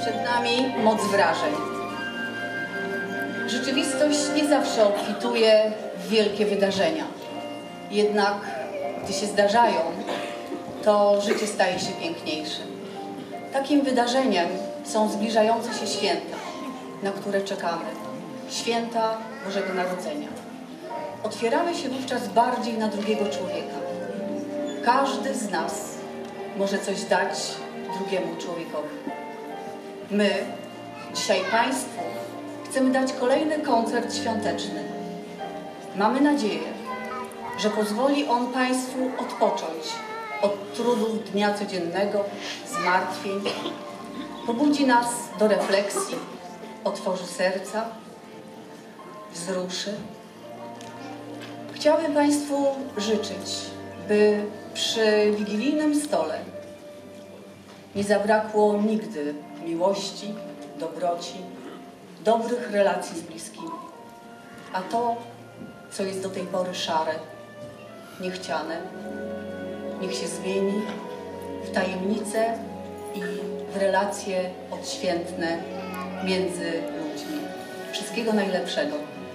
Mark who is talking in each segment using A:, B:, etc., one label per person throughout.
A: Przed nami moc wrażeń. Rzeczywistość nie zawsze obfituje w wielkie wydarzenia. Jednak gdy się zdarzają, to życie staje się piękniejsze. Takim wydarzeniem są zbliżające się święta, na które czekamy. Święta Bożego Narodzenia. Otwieramy się wówczas bardziej na drugiego człowieka. Każdy z nas może coś dać drugiemu człowiekowi. My, dzisiaj Państwu, chcemy dać kolejny koncert świąteczny. Mamy nadzieję, że pozwoli on Państwu odpocząć od trudów dnia codziennego, zmartwień, pobudzi nas do refleksji, otworzy serca, wzruszy. Chciałabym Państwu życzyć, by przy wigilijnym stole nie zabrakło nigdy miłości, dobroci, dobrych relacji z bliskimi. A to, co jest do tej pory szare, niechciane, niech się zmieni w tajemnice i w relacje odświętne między ludźmi. Wszystkiego najlepszego.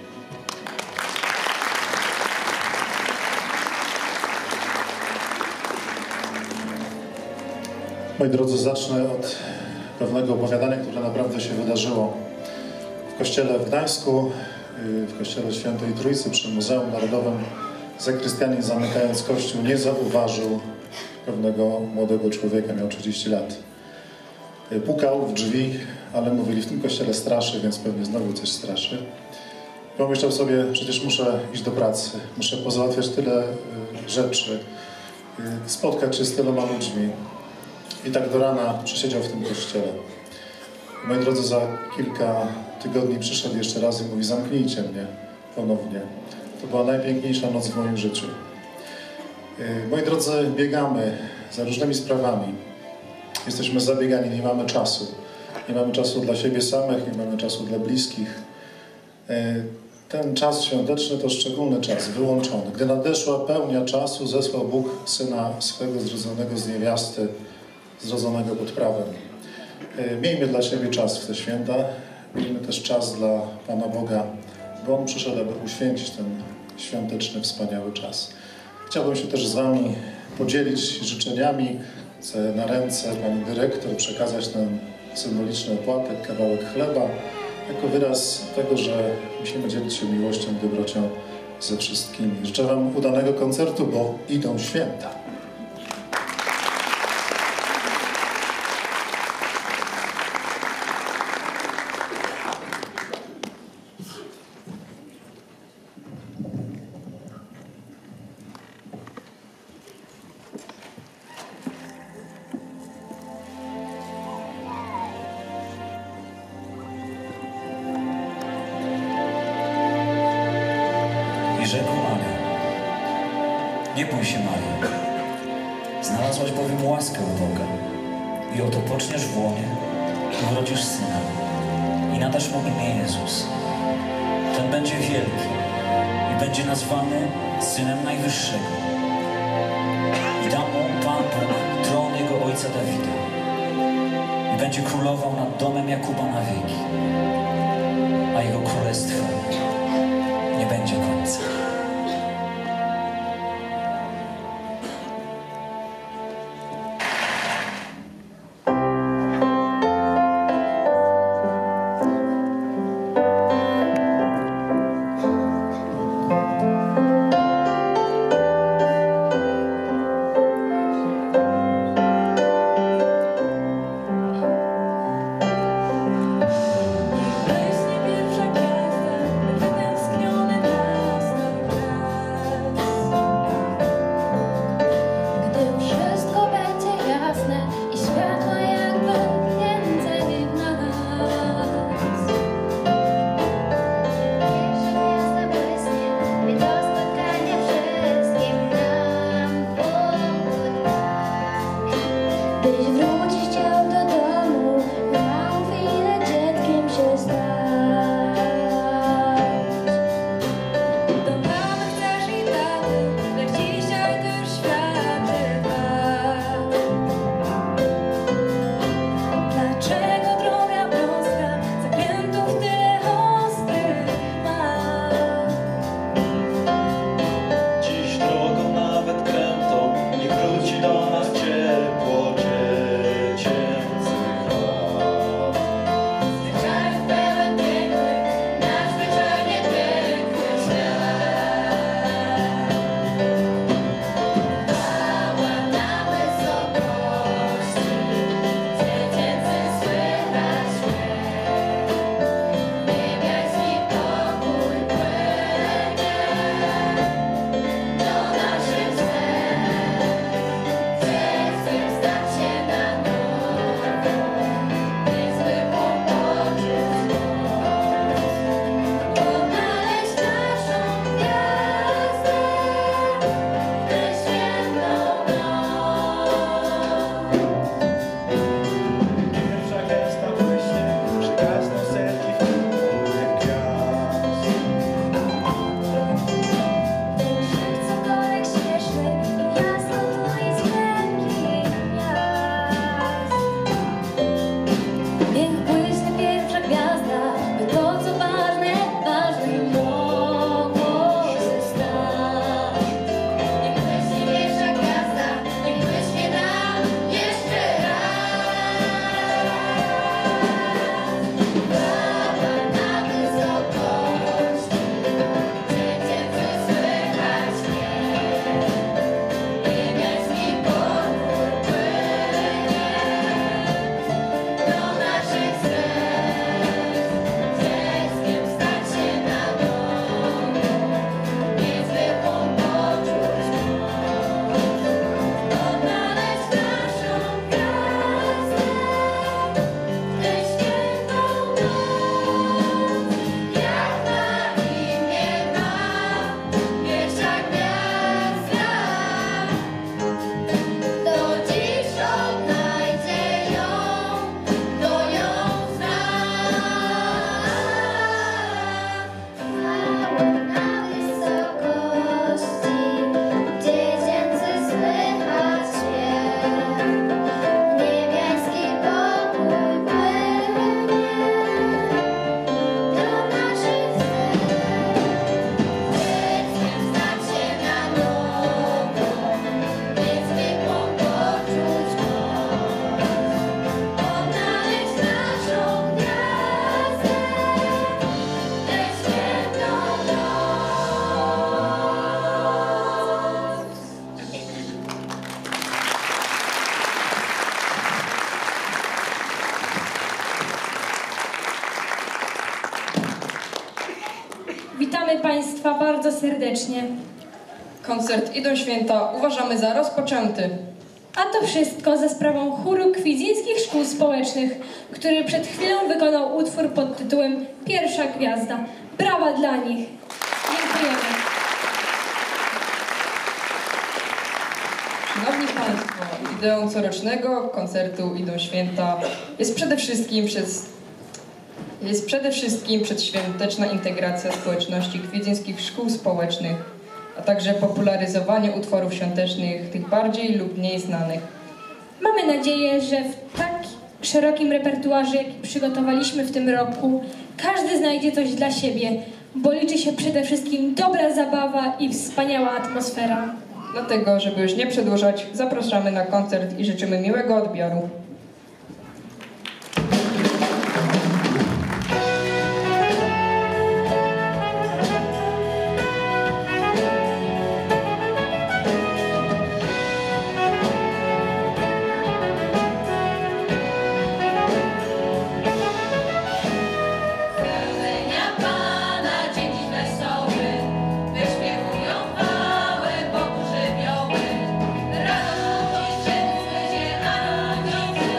B: Moi drodzy, zacznę od pewnego opowiadania, które naprawdę się wydarzyło w kościele w Gdańsku, w kościele Świętej Trójcy przy Muzeum Narodowym. Zakrystianin, zamykając kościół, nie zauważył pewnego młodego człowieka, miał 30 lat. Pukał w drzwi, ale mówili, w tym kościele straszy, więc pewnie znowu coś straszy. Pomyślał sobie, przecież muszę iść do pracy, muszę pozałatwiać tyle rzeczy, spotkać się z tyloma ludźmi. I tak do rana przesiedział w tym kościele. Moi drodzy, za kilka tygodni przyszedł jeszcze raz i mówi, zamknijcie mnie ponownie. To była najpiękniejsza noc w moim życiu. Moi drodzy, biegamy za różnymi sprawami. Jesteśmy zabiegani, nie mamy czasu. Nie mamy czasu dla siebie samych, nie mamy czasu dla bliskich. Ten czas świąteczny to szczególny czas, wyłączony. Gdy nadeszła pełnia czasu, zesłał Bóg Syna swego zrodzonego z niewiasty, zrodzonego pod prawem. Miejmy dla siebie czas w te święta, miejmy też czas dla Pana Boga, bo On przyszedł, aby uświęcić ten świąteczny, wspaniały czas. Chciałbym się też z Wami podzielić życzeniami. Chcę na ręce Pani Dyrektor przekazać ten symboliczny opłatek, kawałek chleba, jako wyraz tego, że musimy dzielić się miłością, dobrocią ze wszystkimi. Życzę Wam udanego koncertu, bo idą święta.
C: I rzekł Maria: nie bój się, Mario, znalazłaś bowiem łaskę u Boga i oto poczniesz w łonie i urodzisz syna i nadasz mu imię Jezus. Ten będzie wielki i będzie nazwany Synem Najwyższego. I da mu Pan Bóg tron jego ojca Dawida i będzie królował nad domem Jakuba na wieki, a jego królestwo nie będzie końca.
D: Pierwsza gwiazda, wytęskniony dla nas. Witamy Państwa bardzo serdecznie.
E: Koncert Idą Święta uważamy za rozpoczęty.
D: A to wszystko za sprawą chóru Kwidzyńskich Szkół Społecznych, który przed chwilą wykonał utwór pod tytułem Pierwsza Gwiazda. Brawa dla nich. Dziękujemy.
E: Szanowni Państwo, ideą corocznego koncertu Idą Święta jest przede wszystkim przedświąteczna integracja społeczności kwidzyńskich szkół społecznych, a także popularyzowanie utworów świątecznych, tych bardziej lub mniej znanych.
D: Mamy nadzieję, że w tak szerokim repertuarze, jaki przygotowaliśmy w tym roku, każdy znajdzie coś dla siebie, bo liczy się przede wszystkim dobra zabawa i wspaniała atmosfera.
E: Dlatego, żeby już nie przedłużać, zapraszamy na koncert i życzymy miłego odbioru.
F: Radość, szczęście, a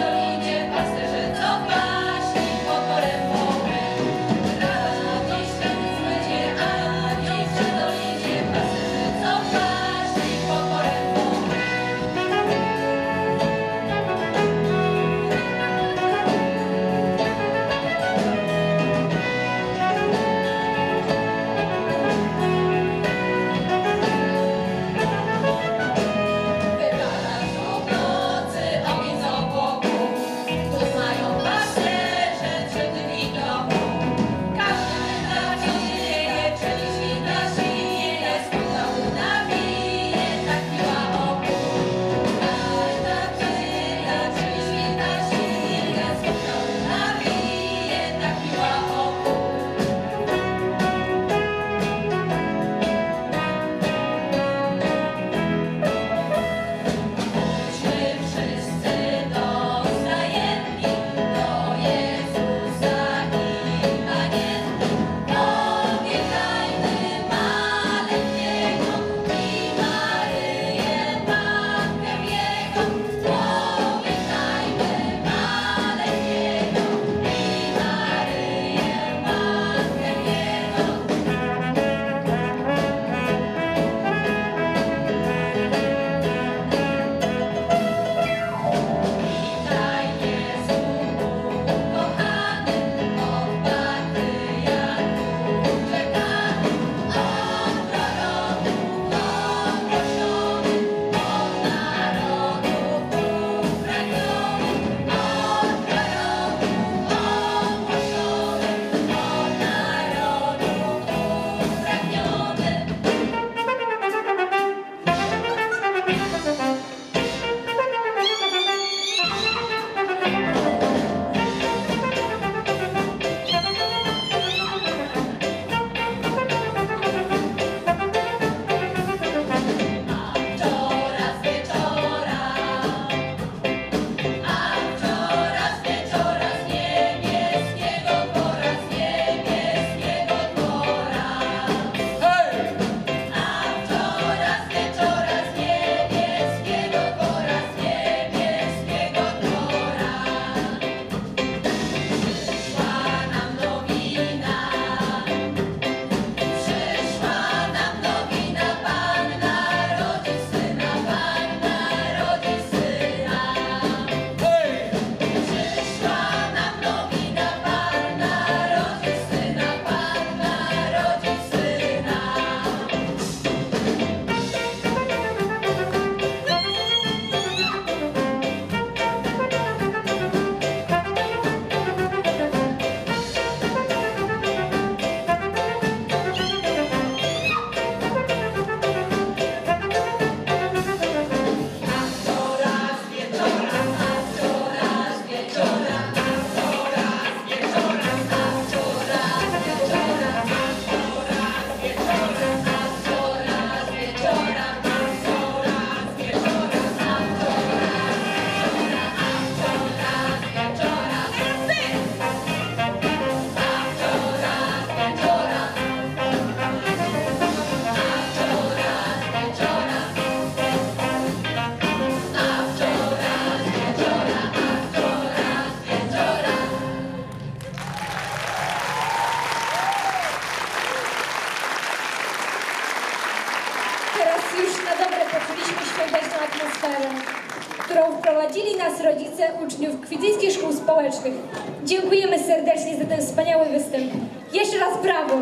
D: atmosferę, którą wprowadzili nas rodzice uczniów Kwidzyńskich Szkół Społecznych. Dziękujemy serdecznie za ten wspaniały występ. Jeszcze raz brawo!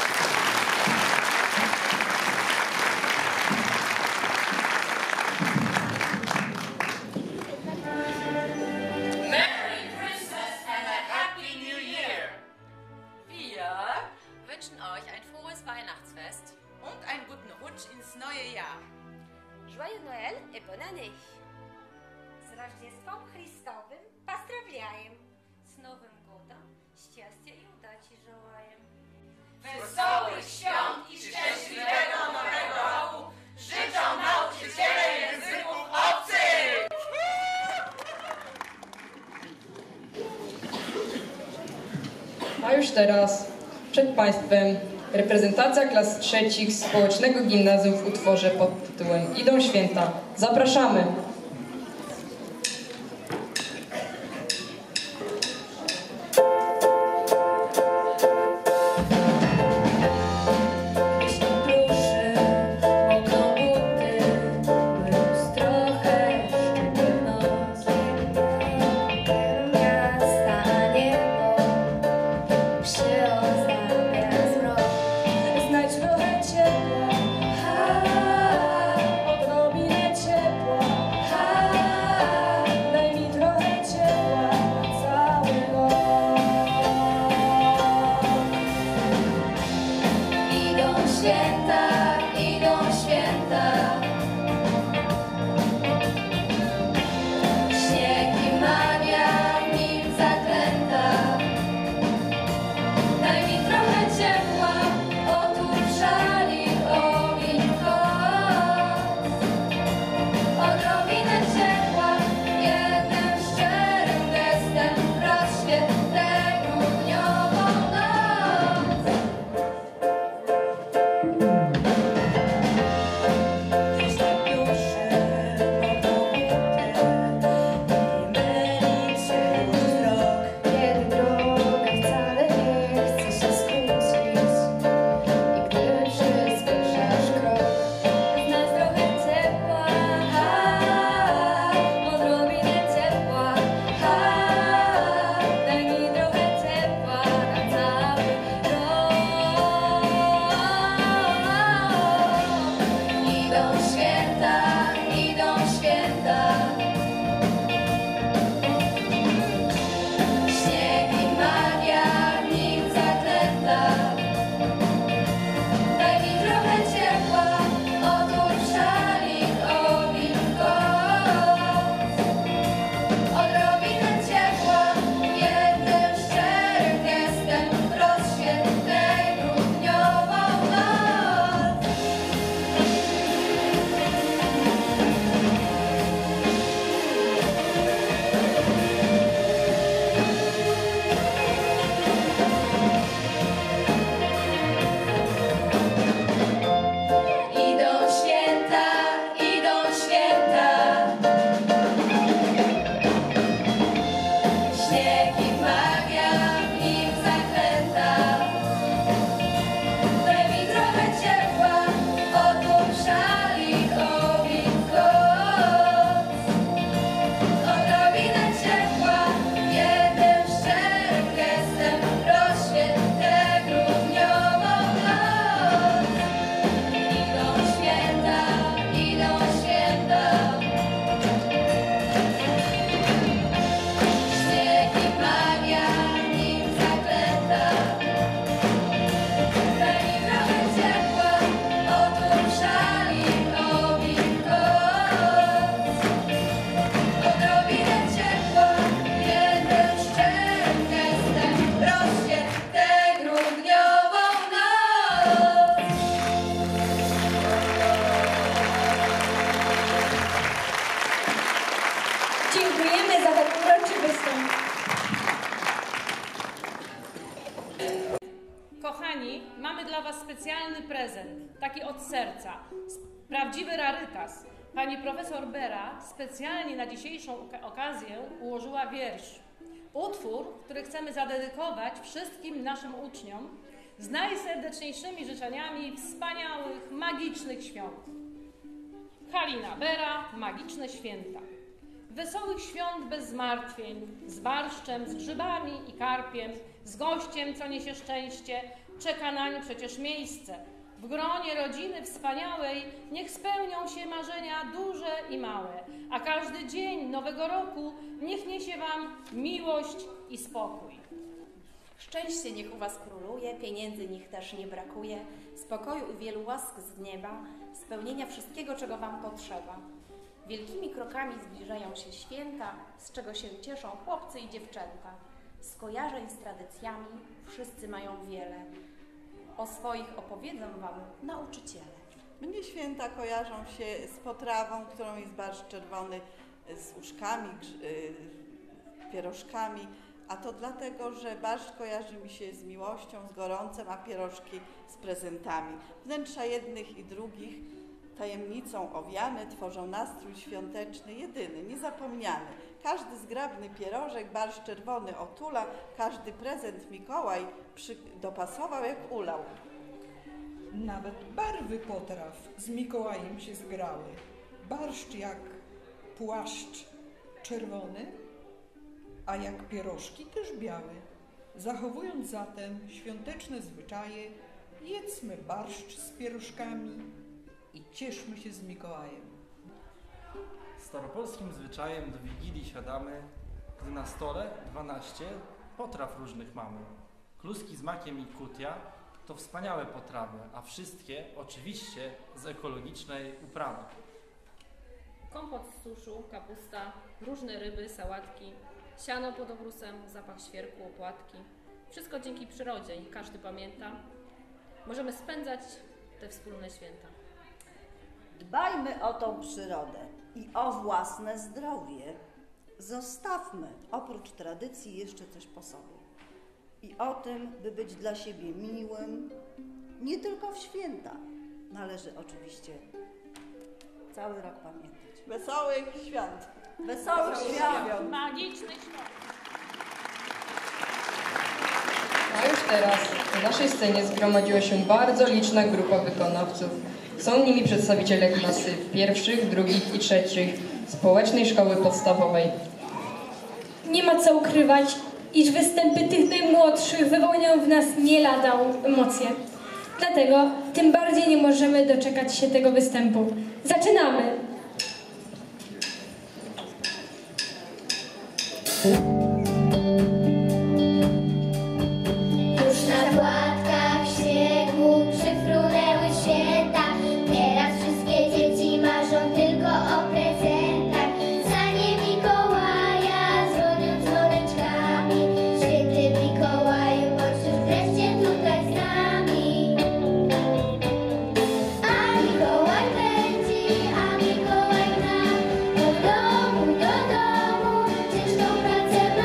F: Wünschen euch ein frohes Weihnachtsfest und einen guten Rutsch ins neue Jahr.
G: Joyeux Noël et bonne année.
H: Z Rождеством Христовым поздравляем. С Новым годом счастья и удачи желаем.
F: Wesołych świąt i szczęśliwego nowego roku życzą nauczyciele języków obcych!
E: A już teraz przed Państwem reprezentacja klas trzecich Społecznego Gimnazjum w utworze pod tytułem Idą święta. Zapraszamy!
D: Dziękujemy za ten uroczy występ.
I: Kochani, mamy dla Was specjalny prezent, taki od serca, prawdziwy rarytas. Pani profesor Bera specjalnie na dzisiejszą okazję ułożyła wiersz. Utwór, który chcemy zadedykować wszystkim naszym uczniom z najserdeczniejszymi życzeniami wspaniałych, magicznych świąt. Halina Bera, magiczne święta. Wesołych świąt bez zmartwień, z barszczem, z grzybami i karpiem, z gościem, co niesie szczęście, czeka nań przecież miejsce. W gronie rodziny wspaniałej niech spełnią się marzenia duże i małe, a każdy dzień nowego roku niech niesie wam miłość i spokój.
J: Szczęście niech u was króluje, pieniędzy niech też nie brakuje, spokoju i wielu łask z nieba, spełnienia wszystkiego, czego wam potrzeba. Wielkimi krokami zbliżają się święta, z czego się cieszą chłopcy i dziewczęta. Skojarzeń z tradycjami wszyscy mają wiele. O swoich opowiedzą wam nauczyciele.
K: Mnie święta kojarzą się z potrawą, którą jest barszcz czerwony z uszkami, pierożkami, a to dlatego, że barszcz kojarzy mi się z miłością, z gorącem, a pierożki z prezentami. Wnętrza jednych i drugich tajemnicą owiane tworzą nastrój świąteczny, jedyny, niezapomniany. Każdy zgrabny pierożek barszcz czerwony otula, każdy prezent Mikołaj dopasował jak ulał.
L: Nawet barwy potraw z Mikołajem się zgrały. Barszcz jak płaszcz czerwony, a jak pierożki też biały. Zachowując zatem świąteczne zwyczaje, jedzmy barszcz z pierożkami i cieszmy się z Mikołajem.
M: Staropolskim zwyczajem do Wigilii siadamy, gdy na stole 12 potraw różnych mamy. Kluski z makiem i kutia to wspaniałe potrawy, a wszystkie oczywiście z ekologicznej uprawy.
N: Kompot z suszu, kapusta, różne ryby, sałatki, siano pod obrusem, zapach świerku, opłatki. Wszystko dzięki przyrodzie i każdy pamięta. Możemy spędzać te wspólne święta.
O: Dbajmy o tą przyrodę i o własne zdrowie. Zostawmy oprócz tradycji jeszcze coś po sobie. I o tym, by być dla siebie miłym, nie tylko w święta, należy oczywiście cały rok pamiętać.
K: Wesołych świąt!
O: Wesołych świąt!
I: Magicznych świąt!
E: A już teraz na naszej scenie zgromadziła się bardzo liczna grupa wykonawców. Są nimi przedstawiciele klasy pierwszych, drugich i trzecich Społecznej Szkoły Podstawowej.
D: Nie ma co ukrywać, iż występy tych najmłodszych wywołują w nas nie lada emocje. Dlatego tym bardziej nie możemy doczekać się tego występu. Zaczynamy!
P: Już na płatkach śniegu przyfrunęły święta. Teraz wszystkie dzieci marzą tylko o prezentach. Za nie Mikołaja dzwonią dzwoneczkami. Święty Mikołaju, bądź już wreszcie tutaj z nami. A Mikołaj będzie, a Mikołaj nam do domu ciężką pracę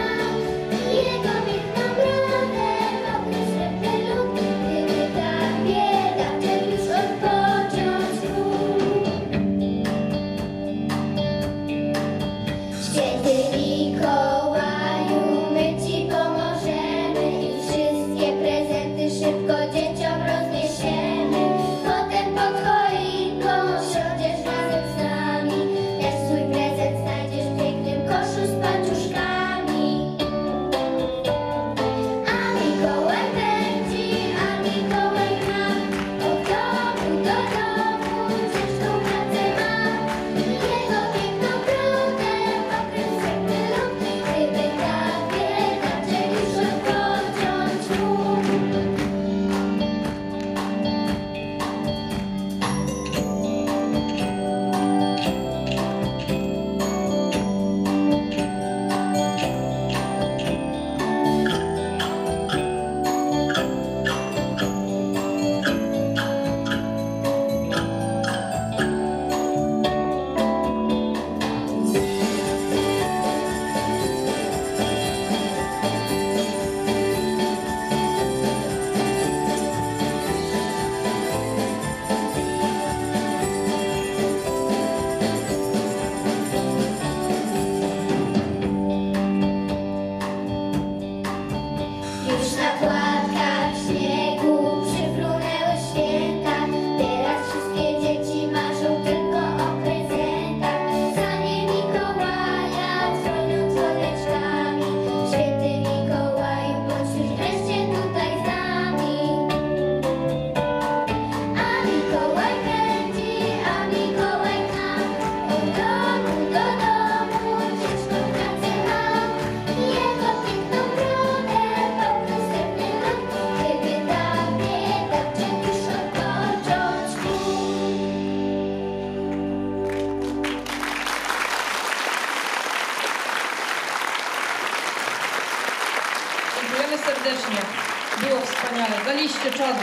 E: Dziękujemy serdecznie. Było wspaniale. Daliście czadu.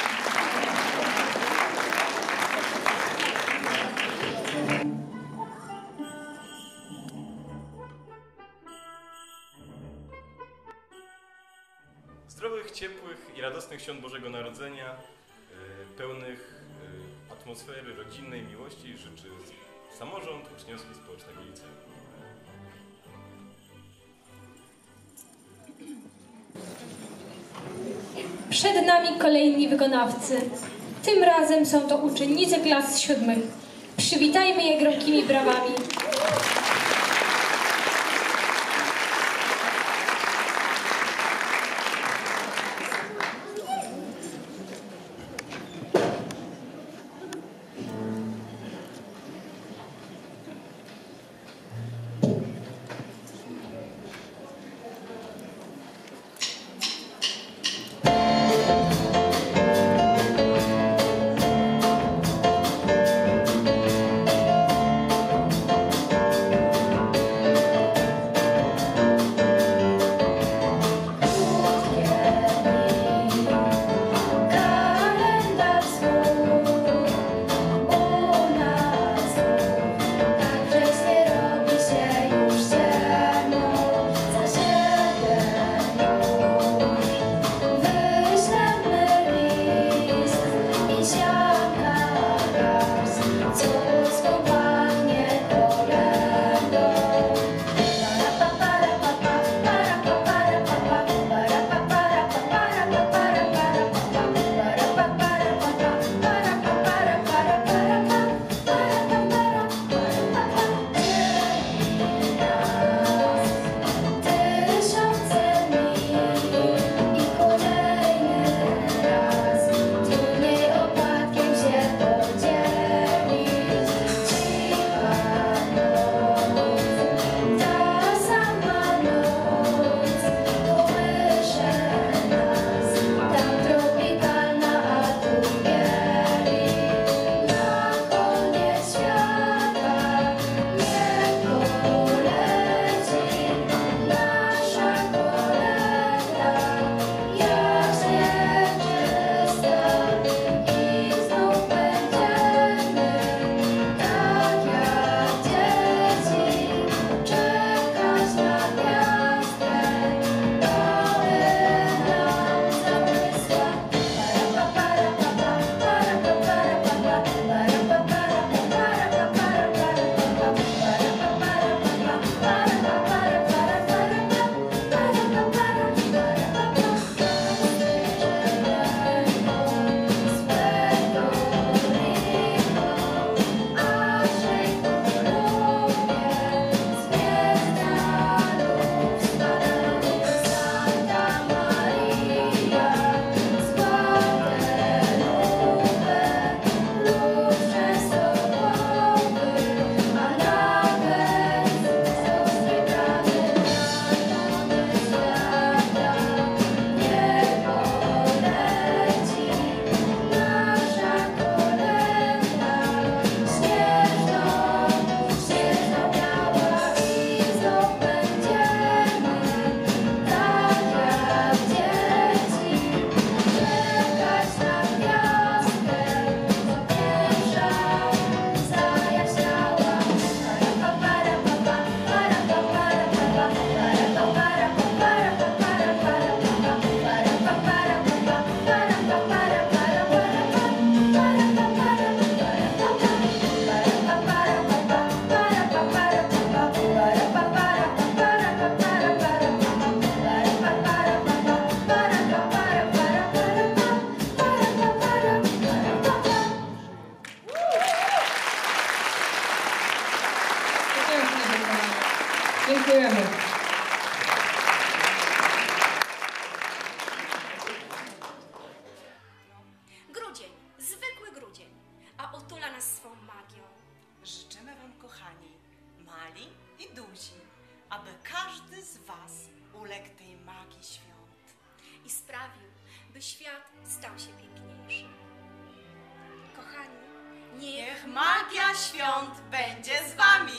Q: Zdrowych, ciepłych i radosnych świąt Bożego Narodzenia, pełnych atmosfery rodzinnej miłości życzy samorząd Uczniowski Społecznego Liceum.
D: Przed nami kolejni wykonawcy. Tym razem są to uczennice klas 7. Przywitajmy je gromkimi brawami.
E: Dziękujemy.
R: Grudzień, zwykły grudzień, a otula nas swą magią.
S: Życzymy Wam, kochani, mali i duzi, aby każdy z Was uległ tej magii świąt
R: I sprawił, by świat stał się piękniejszy. Kochani,
S: niech magia świąt będzie z Wami!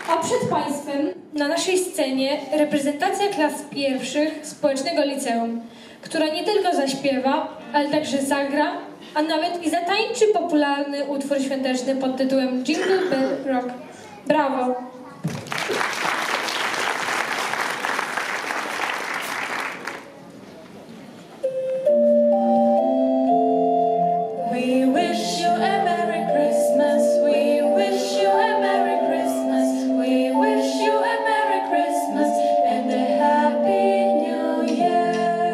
D: A przed Państwem na naszej scenie reprezentacja klas pierwszych Społecznego Liceum, która nie tylko zaśpiewa, ale także zagra, a nawet i zatańczy popularny utwór świąteczny pod tytułem Jingle Bell Rock. Brawo!
T: We wish you a Merry Christmas. We wish you a Merry Christmas. We wish you a Merry Christmas and a Happy New Year.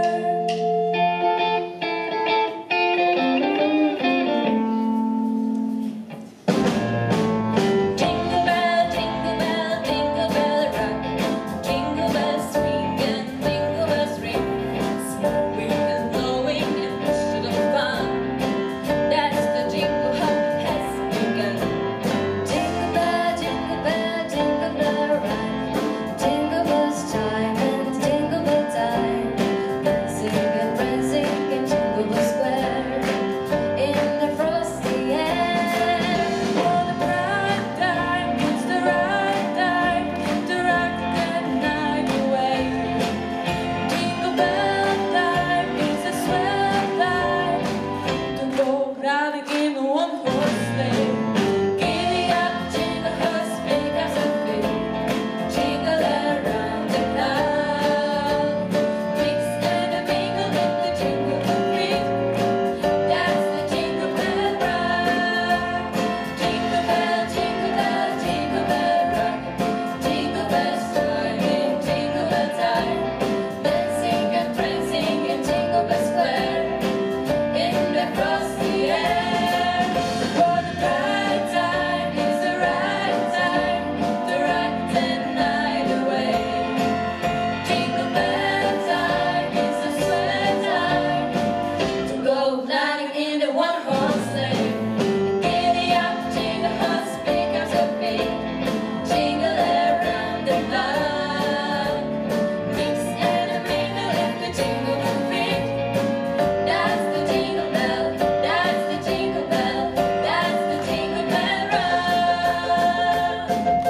T: Jingle bell, jingle bell, jingle bell rock. Jingle bells swing and jingle bells ring. Snowing and blowing and full of fun. That's the jingle hop has begun. Jingle bell, jingle bell, jingle bell rock. Jingle bells chime and jingle bell time. Dancing and prancing in Jingle Bell Square. In the frosty air. What a bright time, it's the right time to rock the night away. Jingle bell time is a swell time to go riding in a one-horse sleigh. Giddy up, jingle horse, pick up some feet. Jingle around the clock. Mix and a mingle in the jingle beat. That's the Jingle Bell Rock. Jingle bell, jingle bell, jingle bell rock. Jingle bells chiming, jingle bell time. Dancing and prancing in Jingle Bell Square. In the frosty air. What a bright time, it's the right time to rock the night away. Jingle bell time is a swell time to go gliding in the one-horse sleigh. Giddy up, jingle horse, pick up your feet. Jingle around the clock. Mix and a mingle in the jingle beat. That's the jingle bell, that's the jingle bell, that's the Jingle Bell Rock.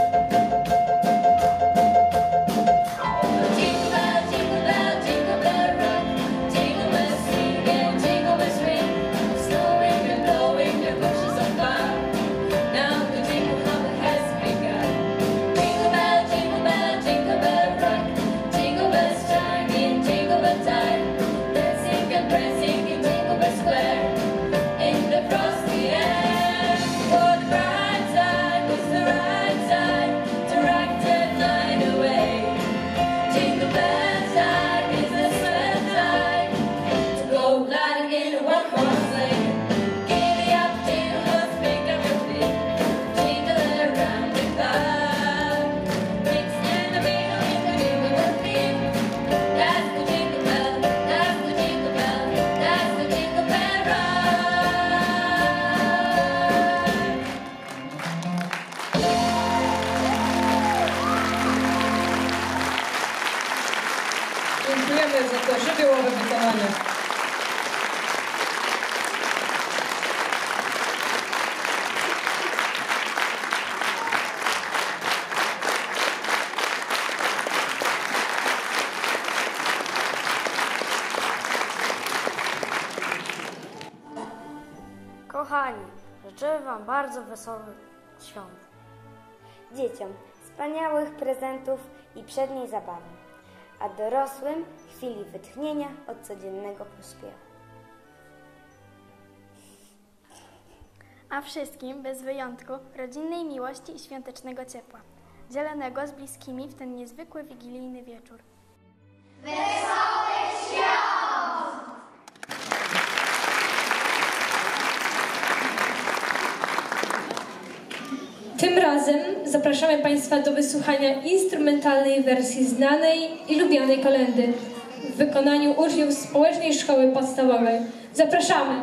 T: Jingle bell, jingle bell, jingle bell rock. Jingle bells sing and jingle bells ring. Snowing and blowing the bushes of fun. Now the jingle hop has begun. Jingle bell, jingle bell, jingle bell rock. Jingle bells chime in Jingle Bell time. Dancing and prancing in Jingle Bell Square. In the frosty air. What a bright time, it's the right time to rock the night away. Jingle bell time is the swell time to go gliding in a one-horse sleigh. Giddy up, jingle horse, pick up your feet. Jingle around the clock. Mix and a mingle in the jingle bell beat. That's the jingle bell, that's the jingle bell, that's the Jingle Bell
E: Dziękujemy za to żywiołowe wykonanie.
U: Kochani, życzę Wam bardzo wesołych świąt.
V: Dzieciom wspaniałych prezentów i przedniej zabawy, a dorosłym chwili wytchnienia od codziennego pośpiechu.
W: A wszystkim, bez wyjątku, rodzinnej miłości i świątecznego ciepła, dzielonego z bliskimi w ten niezwykły wigilijny wieczór.
P: Wesołych świąt!
D: Tym razem zapraszamy Państwa do wysłuchania instrumentalnej wersji znanej i lubianej kolędy w wykonaniu uczniów Społecznej Szkoły Podstawowej. Zapraszamy!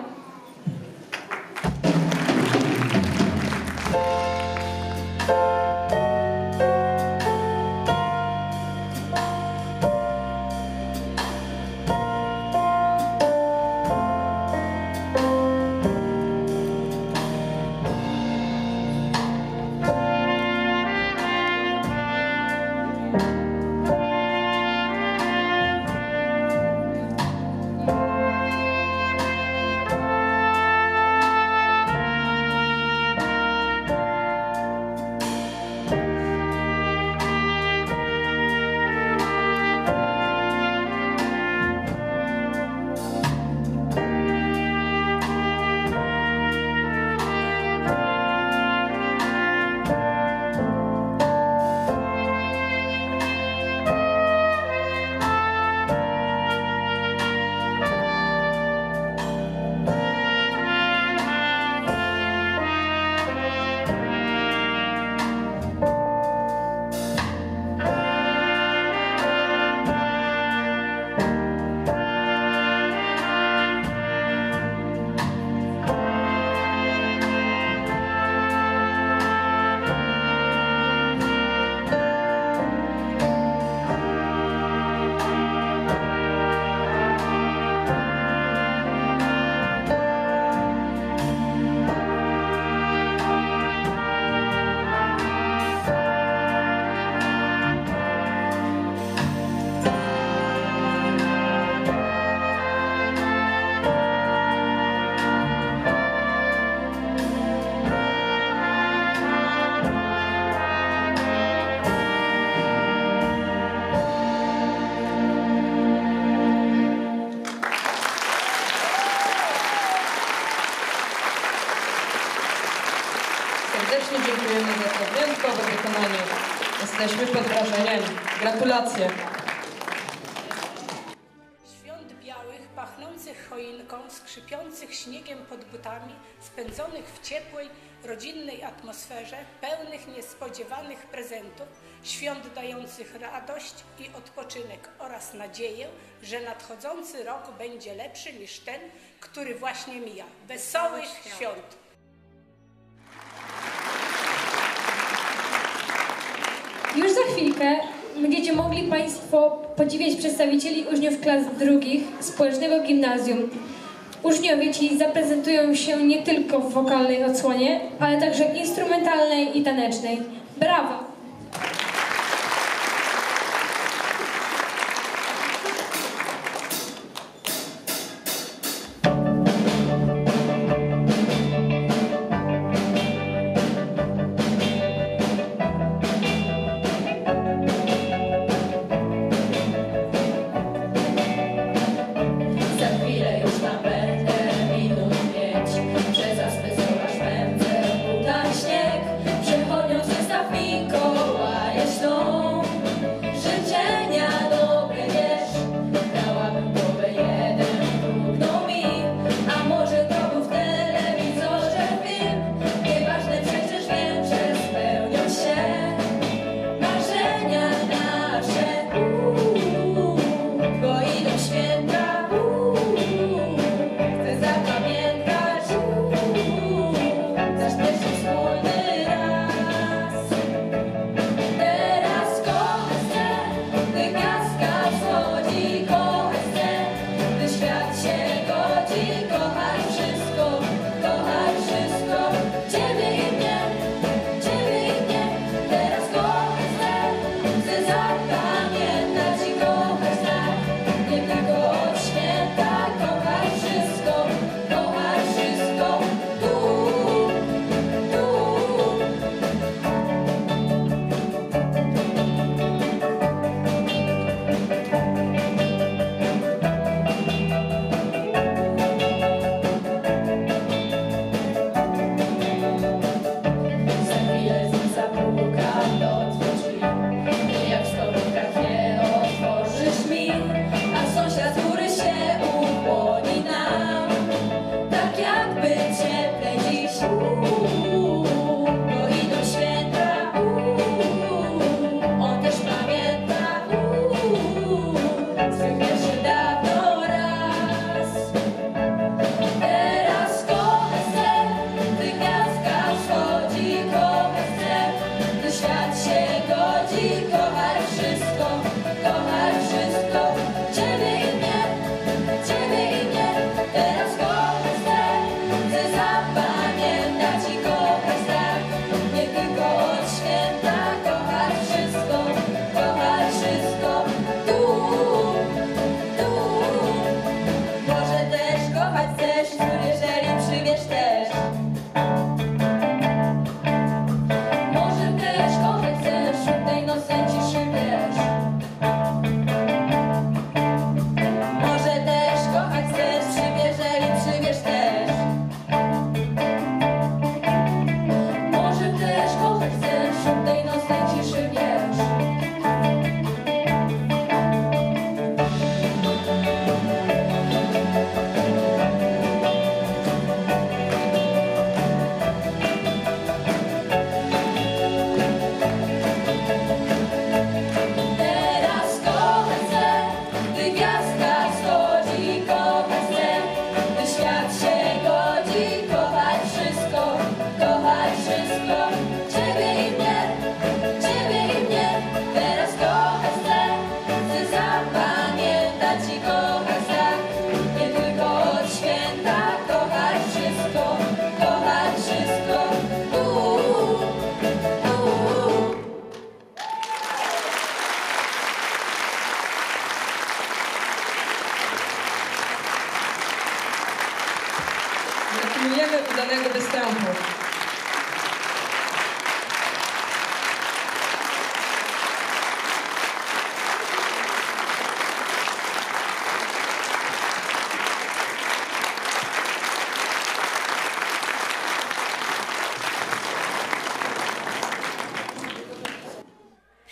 E: Jesteśmy pod wrażeniem. Gratulacje.
A: Świąt białych, pachnących choinką, skrzypiących śniegiem pod butami, spędzonych w ciepłej, rodzinnej atmosferze, pełnych niespodziewanych prezentów, świąt dających radość i odpoczynek oraz nadzieję, że nadchodzący rok będzie lepszy niż ten, który właśnie mija. Wesołych świąt!
D: Już za chwilkę będziecie mogli Państwo podziwiać przedstawicieli uczniów klas drugich społecznego gimnazjum. Uczniowie ci zaprezentują się nie tylko w wokalnej odsłonie, ale także instrumentalnej i tanecznej. Brawa!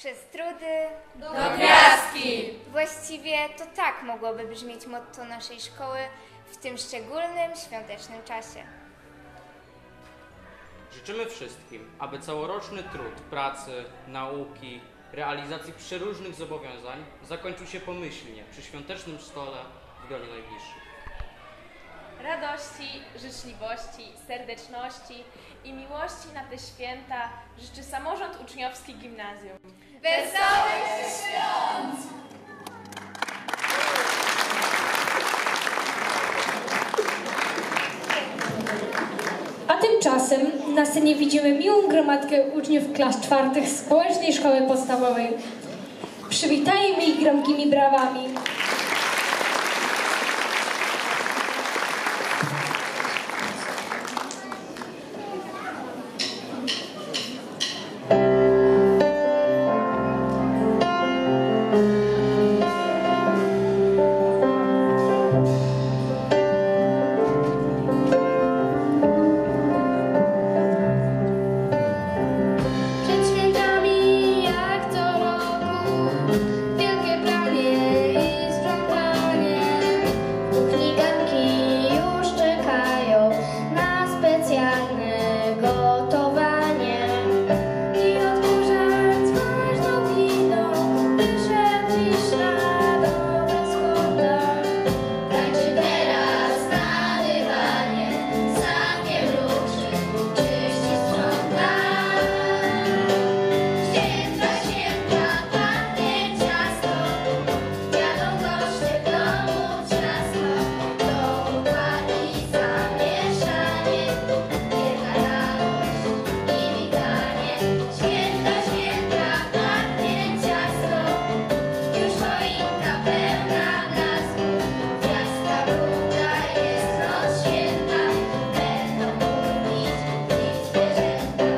B: Przez trudy
C: do gwiazdki.
B: Właściwie to tak mogłoby brzmieć motto naszej szkoły w tym szczególnym, świątecznym czasie.
G: Życzymy wszystkim, aby całoroczny trud pracy, nauki, realizacji przeróżnych zobowiązań zakończył się pomyślnie przy świątecznym stole w gronie najbliższych.
J: Radości, życzliwości, serdeczności i miłości na te święta życzy samorząd uczniowski gimnazjum.
C: Wesołych świąt!
D: A tymczasem na scenie widzimy miłą gromadkę uczniów klas 4 Społecznej Szkoły Podstawowej. Przywitajmy ich gromkimi brawami.
P: Przed świętami jak co roku wielkie pranie i sprzątanie. W kuchni garnki już czekają na specjalne gotowanie. I odkurzać ważną winą wyszedł dziś na dobre skąda. Tańczy teraz na dywanie, sakiem ruszy, czyści sprząta. Święta, święta, pachnie ciasto, jadą goście w domu ciasno. To układ i zamieszanie, wielka radość i witanie. Święta, święta, pachnie ciasto, już choinka pełna blasku. Gwiazdka bruda jest noc święta, będą mówić i zwierzęta.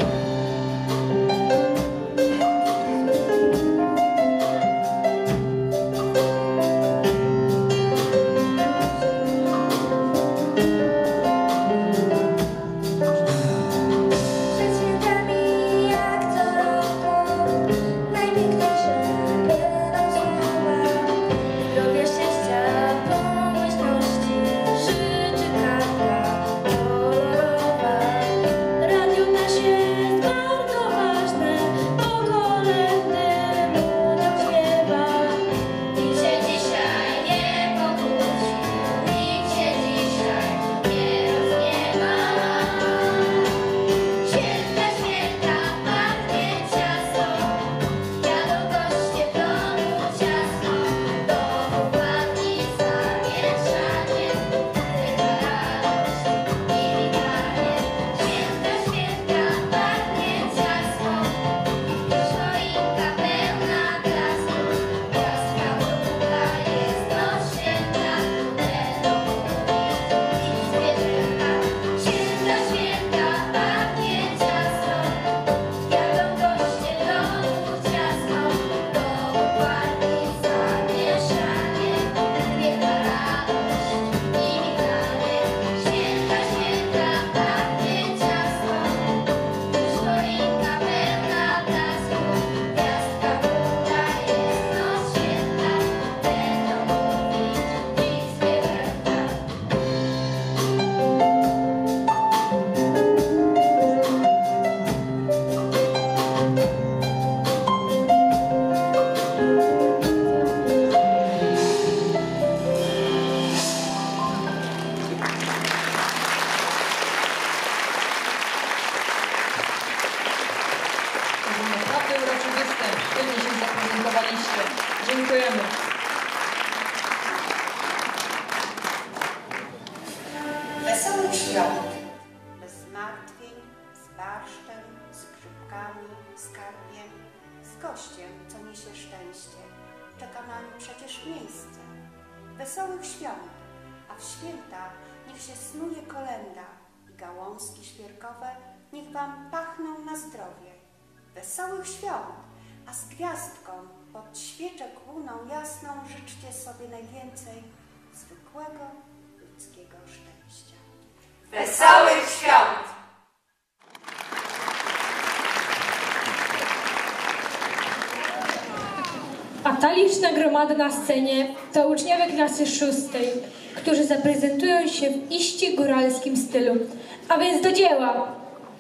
P: Przed świętami jak co roku najpiękniejsze będą słowa. Zdrowia, szczęścia, pomyślności życzy kartka kolorowa. Radio też jest bardzo ważne, bo kolędy ludziom śpiewa. Nikt się dzisiaj nie pokłóci, nikt się dzisiaj nie rozgniewa. Święta, święta, pachnie ciasto, jadą goście w domu ciasno. To układ i zamieszanie, wielka radość i witanie. Święta, święta, pachnie ciasto, już choinka pełna blasku. Gwiazdka bruda jest noc święta, będą mówić i zwierzęta. Święta, święta, pachnie ciasto, jadą goście w domu ciasno. To układ i zamieszanie, wielka radość i witanie. Święta, święta, pachnie ciasto, już choinka pełna blasku. Gwiazdka bruda jest noc święta, będą mówić i zwierzęta.
E: To był naprawdę uroczy występ. Świetnie się zaprezentowaliście. Dziękujemy.
X: Wesołych świąt! Bez zmartwień, z barszczem, z grzybkami, skarbiem, z gościem, co niesie szczęście. Czeka nam przecież miejsce. Wesołych świąt! A w święta niech się snuje kolęda i gałązki świerkowe niech wam pachną na zdrowie. Wesołych świąt! A z gwiazdką pod świeczek łuną jasną życzcie sobie najwięcej zwykłego ludzkiego szczęścia.
C: Wesołych świąt!
D: ta liczna gromada na scenie to uczniowie klasy 6, którzy zaprezentują się w iście góralskim stylu. A więc do dzieła!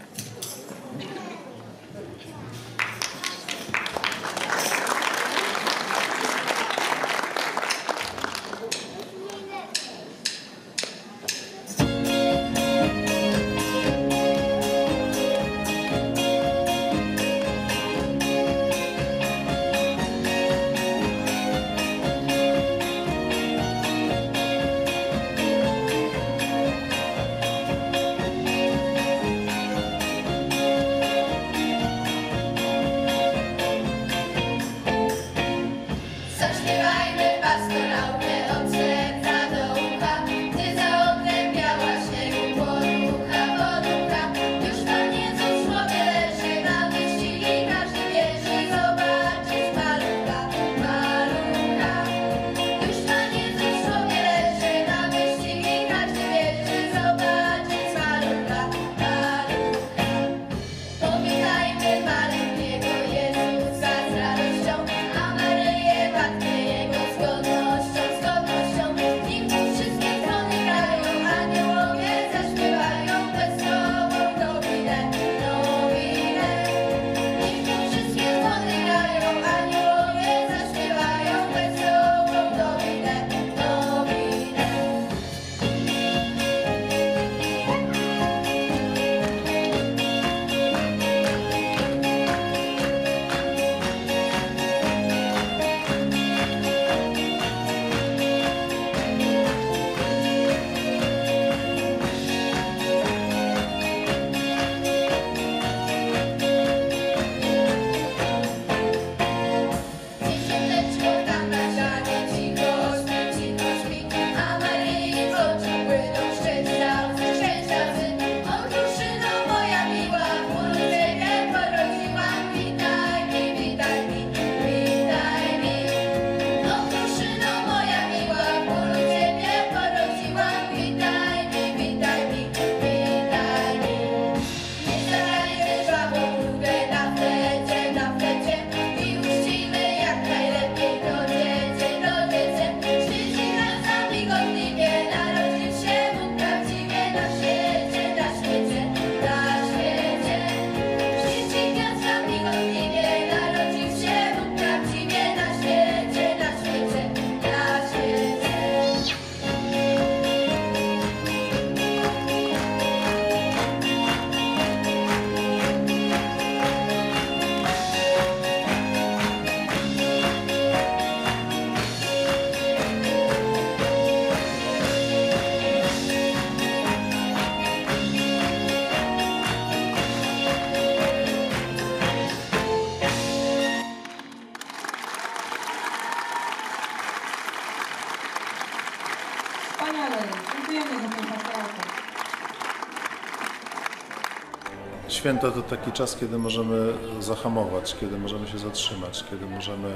F: Święto to taki czas, kiedy możemy zahamować, kiedy możemy się zatrzymać, kiedy możemy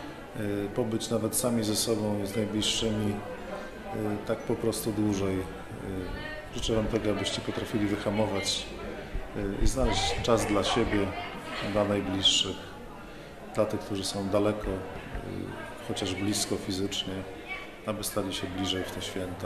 F: pobyć nawet sami ze sobą i z najbliższymi tak po prostu dłużej. Życzę Wam tego, abyście potrafili wyhamować i znaleźć czas dla siebie, dla najbliższych, dla tych, którzy są daleko, chociaż blisko fizycznie, aby stali się bliżej w te święta.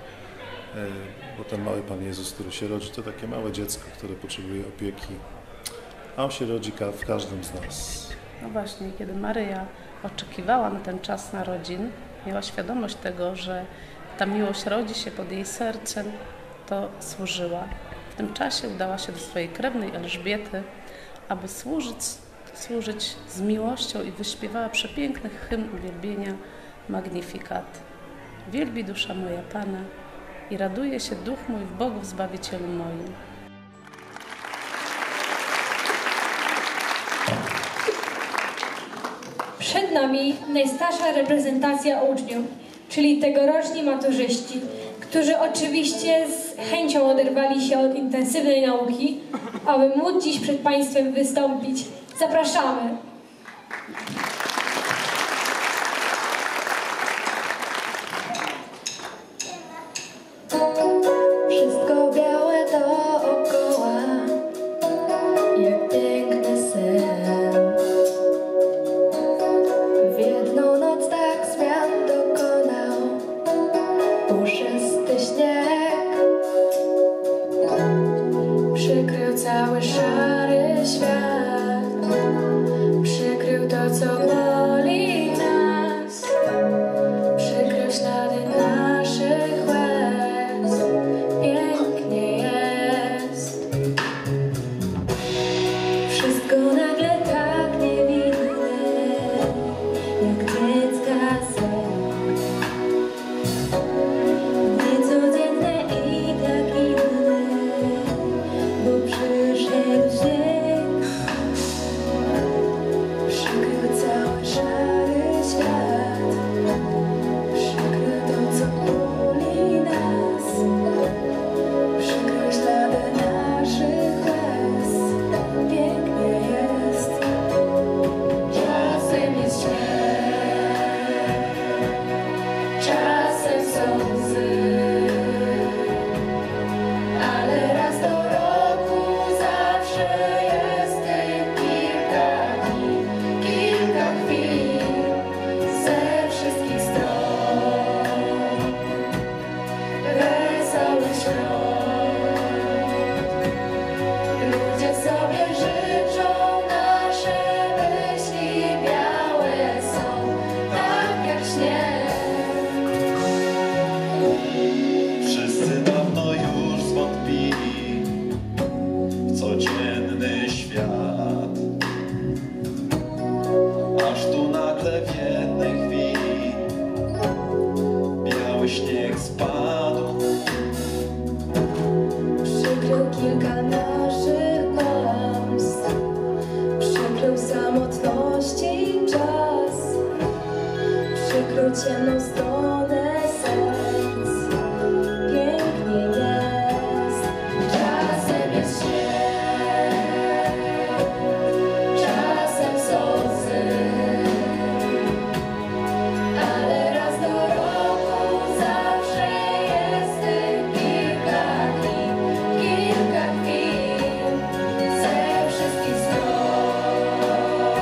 F: Bo ten mały Pan Jezus, który się rodzi, to takie małe dziecko, które potrzebuje opieki, a on się rodzi w każdym z nas.
H: No właśnie, kiedy Maryja oczekiwała na ten czas narodzin, miała świadomość tego, że ta miłość rodzi się pod jej sercem, to służyła. W tym czasie udała się do swojej krewnej Elżbiety, aby służyć z miłością i wyśpiewała przepiękny hymn uwielbienia Magnificat. Wielbi dusza moja Pana i raduje się duch mój w Bogu w Zbawicielu moim.
D: Przed nami najstarsza reprezentacja uczniów, czyli tegoroczni maturzyści, którzy oczywiście z chęcią oderwali się od intensywnej nauki, aby móc dziś przed Państwem wystąpić. Zapraszamy!
L: Wszystko białe dookoła, jak piękny sen. W jedną
K: że w jednej chwili biały śnieg spadł.
L: Przykrył kilka naszych kłamstw, przykrył samotności czas, przykrył ciemną stronę serc. Pięknie jest, czasem jest śnieg, czasem są łzy, ale raz do roku zawsze jest tych kilka dni, kilka chwil ze wszystkich stron,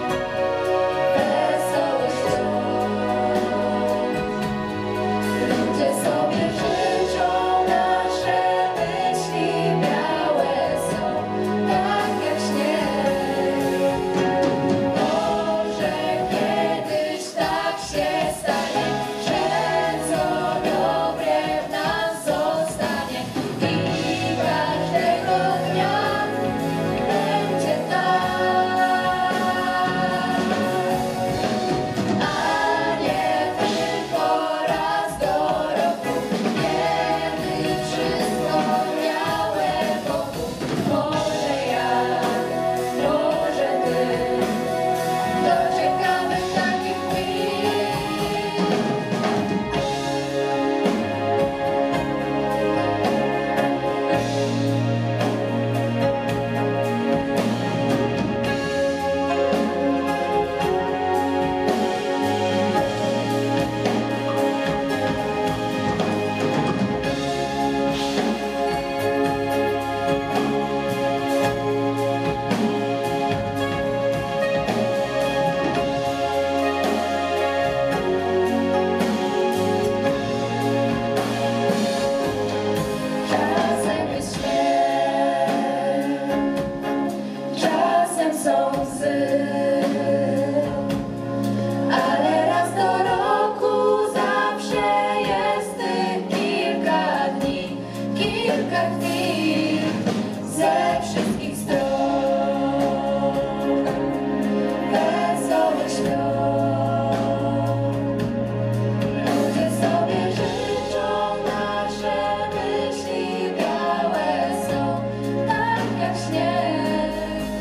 L: wesołych świąt. Ludzie sobie życzą, nasze myśli białe są, tak jak śnieg. Może kiedyś tak się stanie, że co dobre w nas zostanie i każdego dnia będzie tak. A nie tylko raz do roku, kiedy wszystko białe wokół. Może ja, może ty, doczekamy takich chwil. Czasem jest śnieg, czasem są łzy, ale raz do roku zawsze jest tych kilka dni, kilka chwil ze wszystkich stron, wesołych świąt. Ludzie sobie życzą, nasze myśli białe są, tak jak śnieg.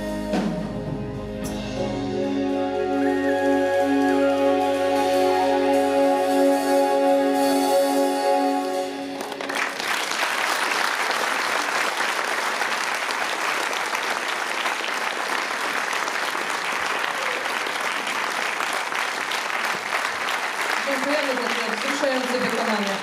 E: Dziękujemy za te wzruszające wykonanie.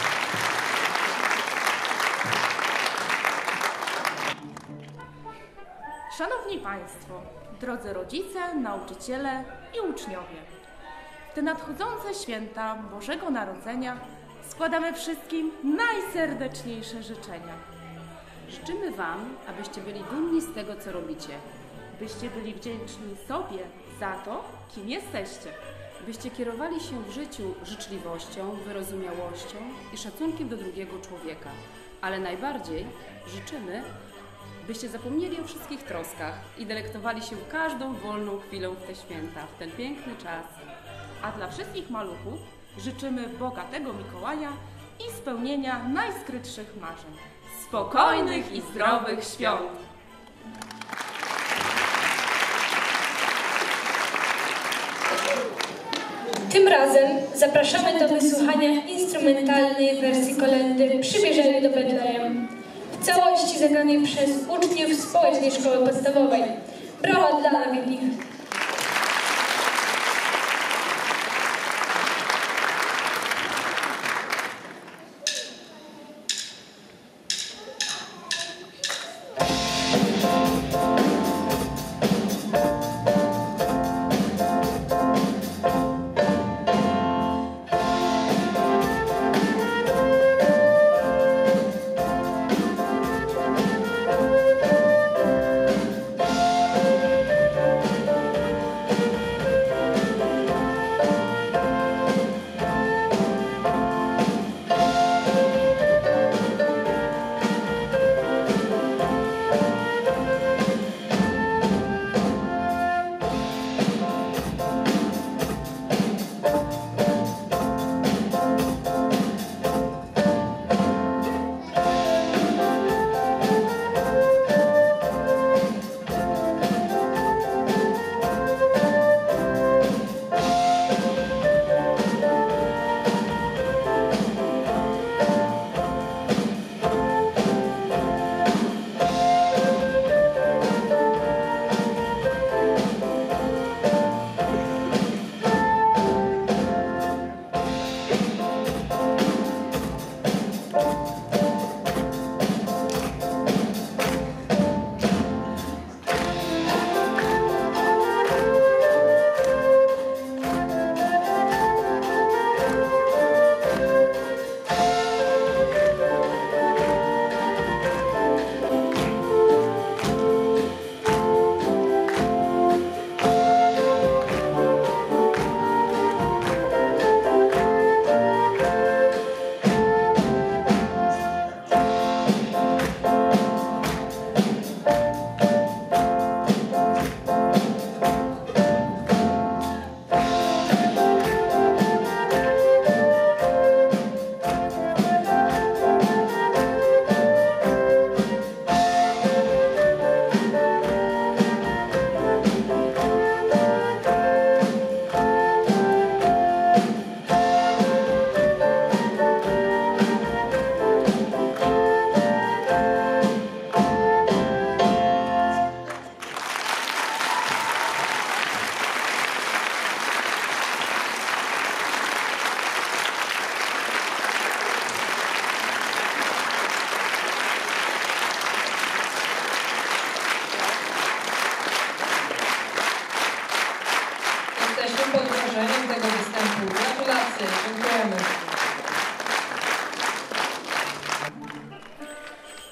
M: Szanowni Państwo, drodzy rodzice, nauczyciele i uczniowie, w te nadchodzące święta Bożego Narodzenia składamy wszystkim najserdeczniejsze życzenia.
N: Życzymy Wam, abyście byli dumni z tego, co robicie,
M: Byście byli wdzięczni sobie za to, kim jesteście.
N: byście kierowali się w życiu życzliwością, wyrozumiałością i szacunkiem do drugiego człowieka, ale najbardziej życzymy, byście zapomnieli o wszystkich troskach i delektowali się każdą wolną chwilą w te święta, w ten piękny czas.
M: A dla wszystkich maluchów życzymy bogatego Mikołaja i spełnienia najskrytszych marzeń. Spokojnych i zdrowych świąt!
D: Tym razem zapraszamy do wysłuchania instrumentalnej wersji kolędy Przybierzeli do Betlejem, w całości zagranej przez uczniów Społecznej Szkoły Podstawowej. Brawa dla nich!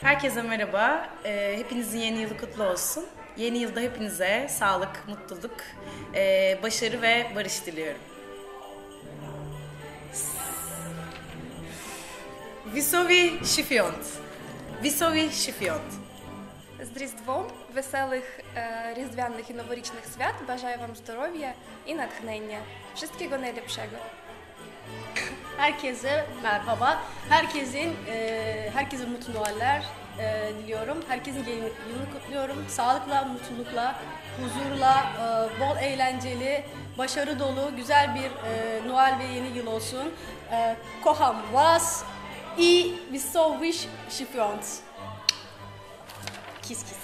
I: Herkese merhaba. Hepinizin yeni yılı kutlu olsun. Yeni yılda hepinize sağlık, mutluluk, başarı ve barış diliyorum. Wesołych świąt. Wesołych świąt.
O: Z Rіздвом, веселих різдвяних і новорічних свят. Бажаю вам здоров'я і натхнення. Wszystkiego najlepszego.
Q: Herkese merhaba. Herkese mutlu Noeller diliyorum. Herkesin yeni yılını kutluyorum. Sağlıkla, mutlulukla, huzurla, bol eğlenceli, başarı dolu, güzel bir Noel ve yeni yıl olsun. Kocham was i wesołych świąt. Kiss kiss.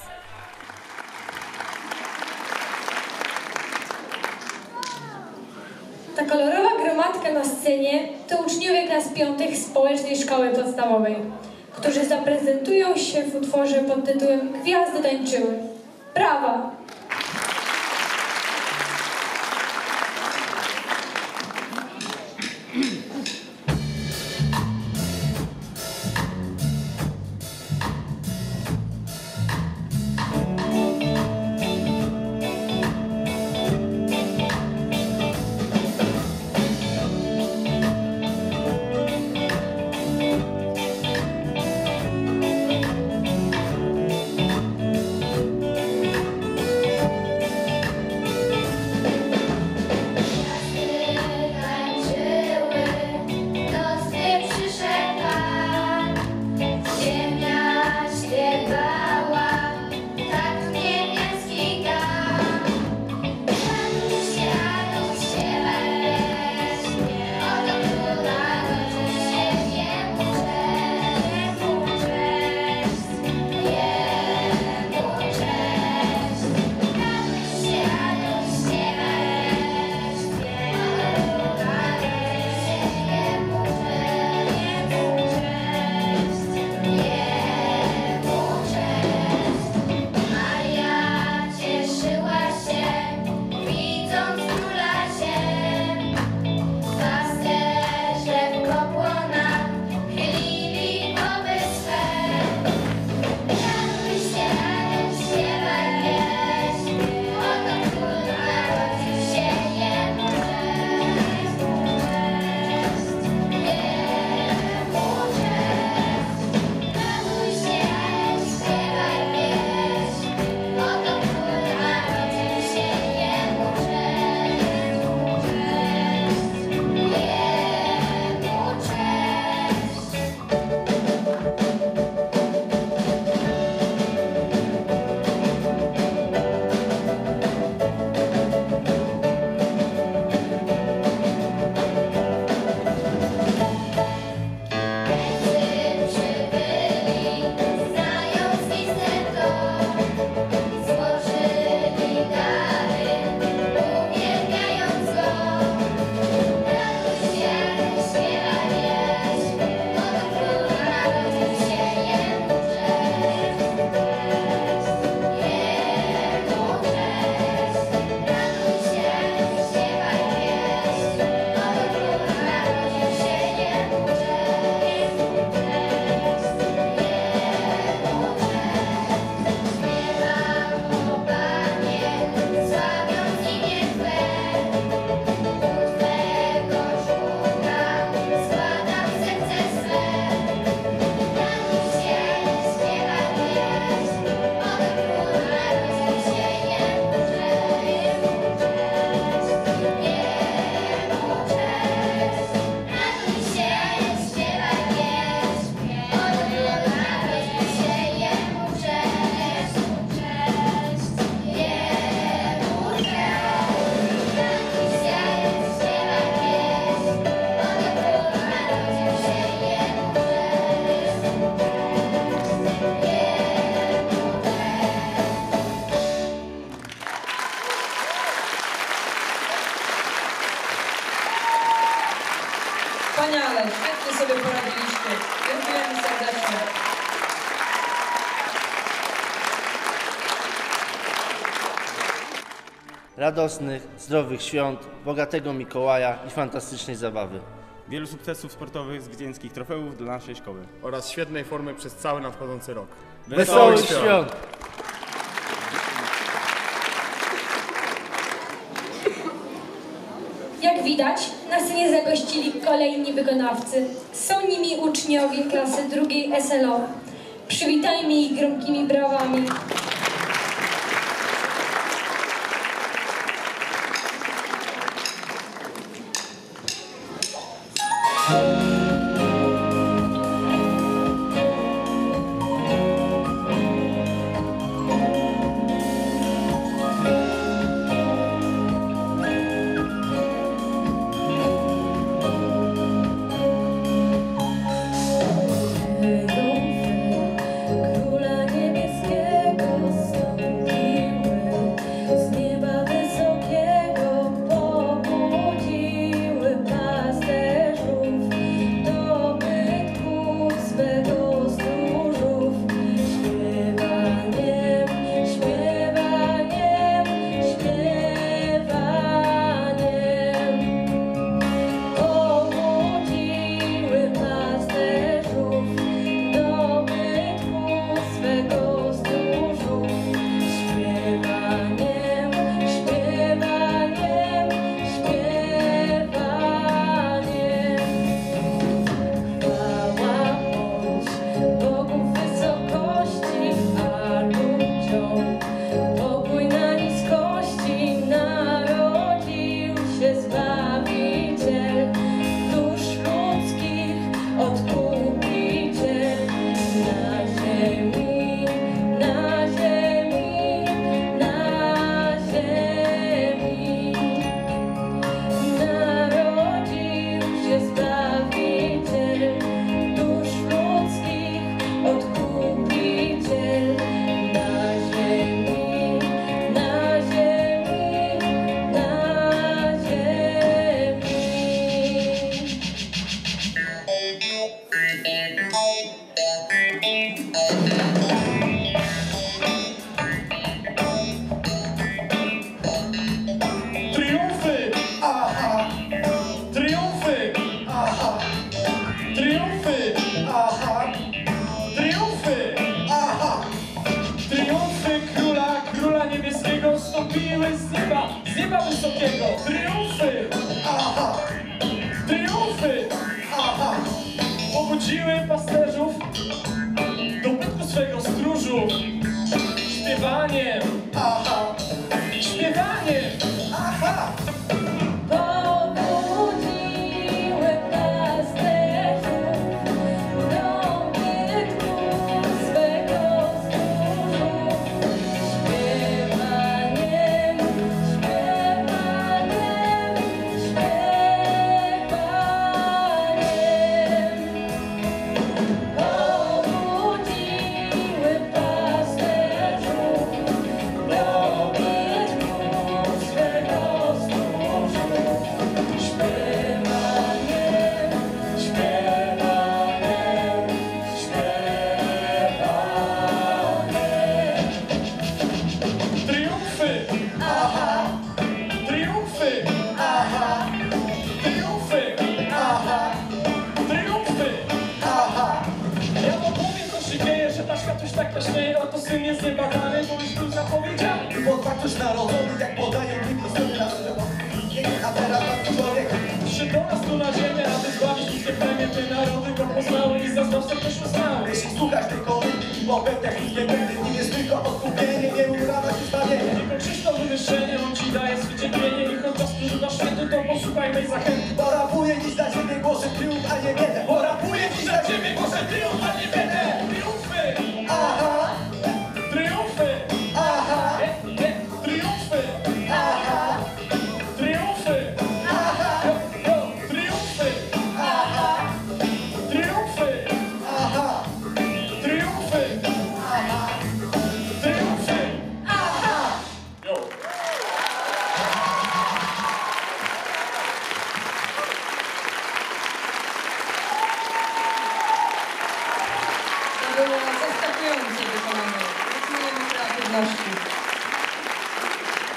D: Ta kolorowa gromadka na scenie to uczniowie klas 5 Społecznej Szkoły Podstawowej, którzy zaprezentują się w utworze pod tytułem Gwiazdy tańczyły. Brawa!
E: Wspaniale, świetnie sobie poradziliście. Dziękujemy serdecznie.
R: Radosnych, zdrowych świąt, bogatego Mikołaja i fantastycznej zabawy. wielu sukcesów sportowych, zwycięskich trofeów dla naszej szkoły.
S: Oraz świetnej formy przez cały nadchodzący rok.
R: Wesołych świąt!
D: Jak widać, na scenie zagościli kolejni wykonawcy. Są nimi uczniowie klasy drugiej SLO. Przywitajmy ich gromkimi brawami.
L: Króla niebieskiego stąpiły, z nieba wysokiego pobudziły pasterzów do bytku swego stróżów. Śpiewaniem, śpiewaniem, śpiewaniem pobudziły pasterzów do bytku swego stróżów. Śpiewaniem, śpiewaniem, śpiewaniem. Chwała bądź Bogu w wysokości, a ludziom pokój na niskości. Narodził się Zbawiciel dusz ludzkich, Odkupiciel. Na ziemi, na ziemi, na ziemi narodził się Zbawiciel dusz ludzkich, Odkupiciel. Na ziemi, na ziemi, na
K: Triumfy! Aha! Triumfy! Aha! Triumfy! Aha! Triumfy! Aha! Triumfy króla niebieskiego stąpiły z nieba wysokiego. Triumfy! Aha! Triumfy! Aha! Pobudziły pasterzów do bytku swego stróżu. Śpiewaniem! Aha! Śpiewaniem! Aha!
L: Pobudziły pasterzów do bytku swego stróżu. Śpiewaniem, śpiewaniem, śpiewaniem. Pobudziły pasterzów do bytku swego stróżu. Śpiewaniem, śpiewaniem, śpiewaniem.
K: Triumfy! Aha! Triumfy! Aha! Triumfy! Aha! Triumfy! Aha! Ja wam powiem, co się dzieje, że ta światłość tak śmieje. Oto syn jest niebadany, bo już był zapowiedziany.
T: Otwartość narodowi, jak podają mi historię narodową. A teraz pan człowiek.
K: Przyszedł do nas tu na ziemię, aby zbawić ludzkie plemię. Te narody go poznały i za zawsze też uznały.
T: Jeśli słuchasz tej kolegi i popełniasz nic nie będzie, nim jest tylko odkupienie, nie urawać i zbawienie.
K: Tylko czysto wywyższenie, on ci daje swe cierpienie. I choć czas używa święty, to posłuchaj mej zachęty.
T: Porapuję dziś na siebie, głoszę triumf, a nie biedę. Porapuję dziś na siebie, głoszę triumf, a nie biedę.
K: Triumfy!
T: Aha!
K: Triumfy!
T: Aha!
K: Triumfy!
T: Aha!
K: Triumfy!
T: Aha!
K: Triumfy!
T: Aha!
K: Triumfy!
T: Aha!
K: Triumfy!
T: Aha!
K: Triumfy!
T: Aha!
K: Jo!
E: To było zaskakujące wykonanie. Gratulujemy kreatywności.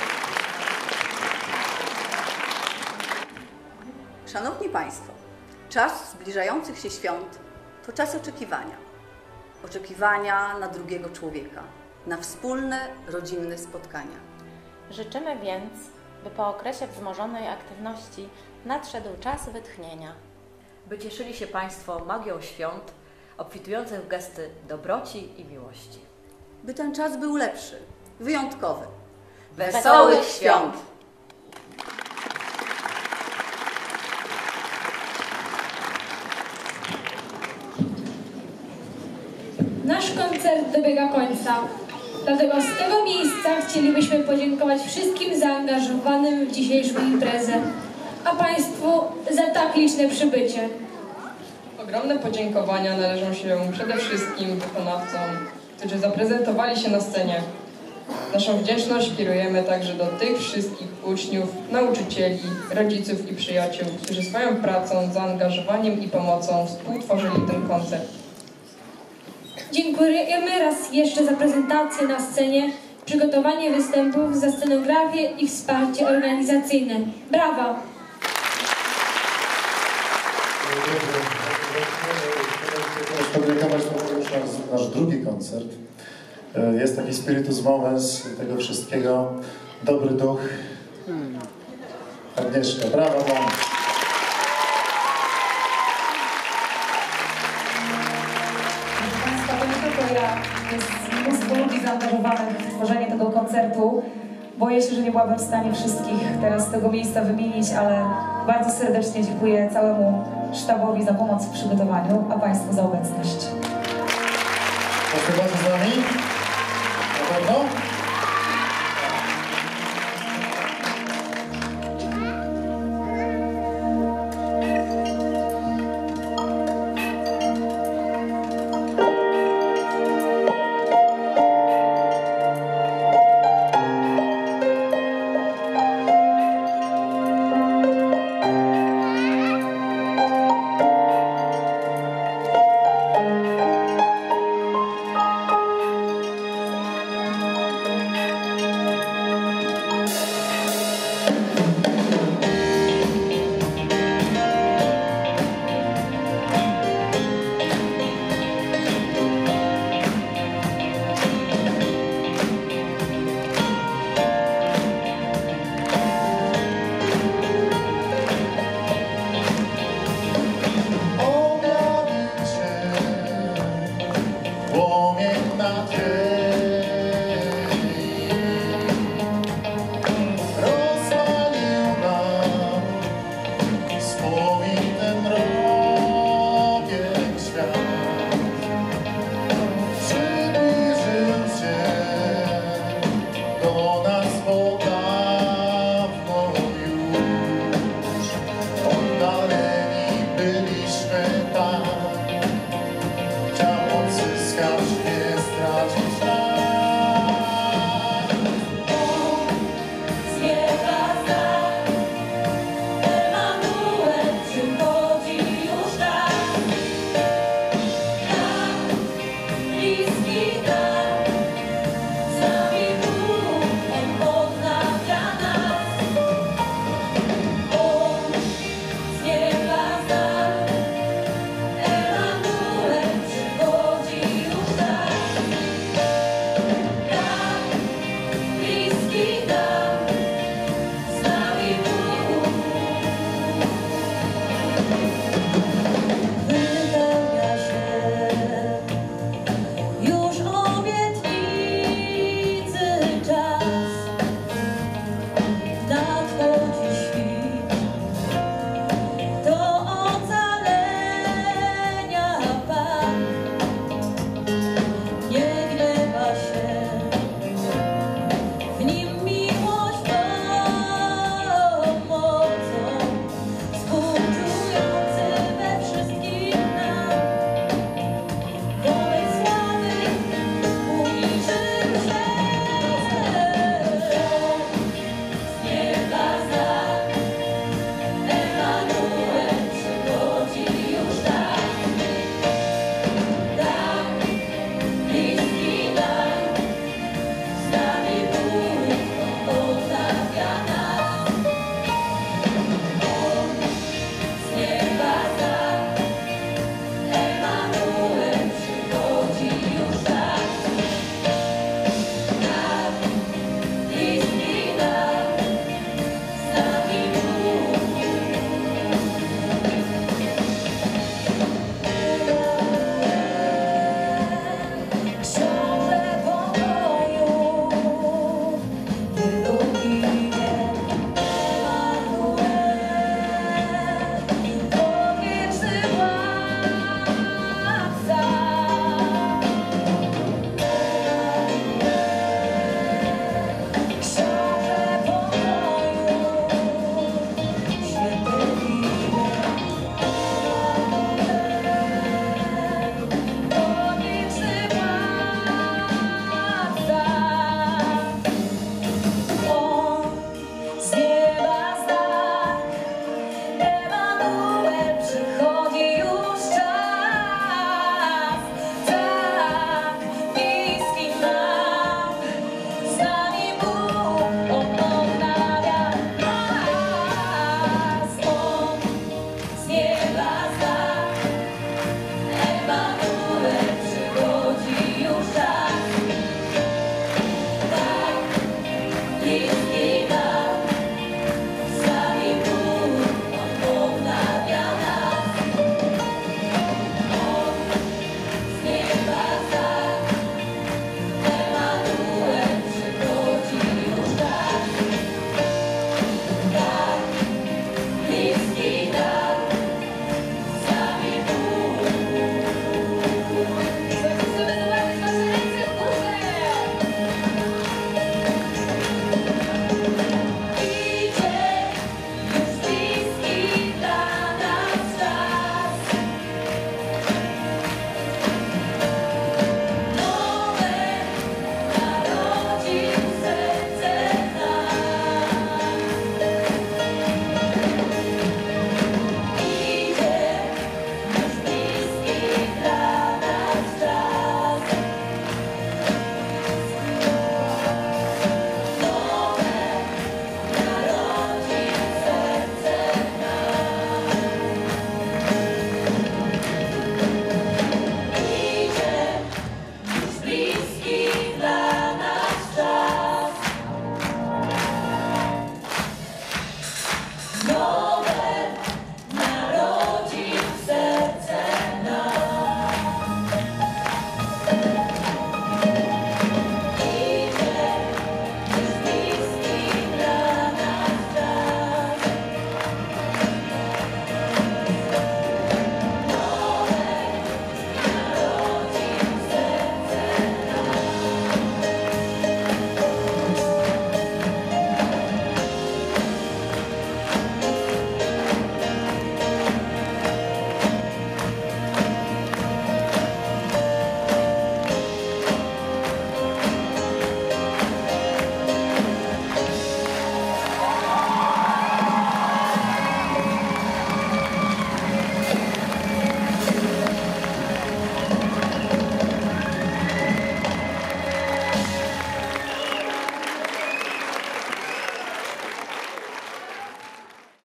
U: Szanowni Państwo,
A: Czas zbliżających się świąt to czas oczekiwania. Oczekiwania na drugiego człowieka, na wspólne, rodzinne spotkania.
U: Życzymy więc, by po okresie wzmożonej aktywności nadszedł czas wytchnienia.
V: By cieszyli się Państwo magią świąt, obfitujących w gesty dobroci i miłości.
A: By ten czas był lepszy, wyjątkowy.
V: Wesołych świąt!
D: Nasz koncert dobiega końca. Dlatego z tego miejsca chcielibyśmy podziękować wszystkim zaangażowanym w dzisiejszą imprezę, a Państwu za tak liczne przybycie.
E: Ogromne podziękowania należą się przede wszystkim wykonawcom, którzy zaprezentowali się na scenie. Naszą wdzięczność kierujemy także do tych wszystkich uczniów, nauczycieli, rodziców i przyjaciół, którzy swoją pracą, zaangażowaniem i pomocą współtworzyli ten koncert.
D: Dziękujemy raz jeszcze za prezentację na scenie, przygotowanie występów, za scenografię i wsparcie organizacyjne. Brawa!
W: Podziękować już nasz drugi koncert. Jest taki spiritus movens tego wszystkiego. Dobry duch. Agnieszka, brawo wam.
Y: To nie tylko ja, jest mnóstwo ludzi zaangażowanych w tworzenie tego koncertu. Boję się, że nie byłabym w stanie wszystkich teraz z tego miejsca wymienić, ale bardzo serdecznie dziękuję całemu sztabowi za pomoc w przygotowaniu, a Państwu za obecność.
W: Proszę bardzo z nami. Na pewno?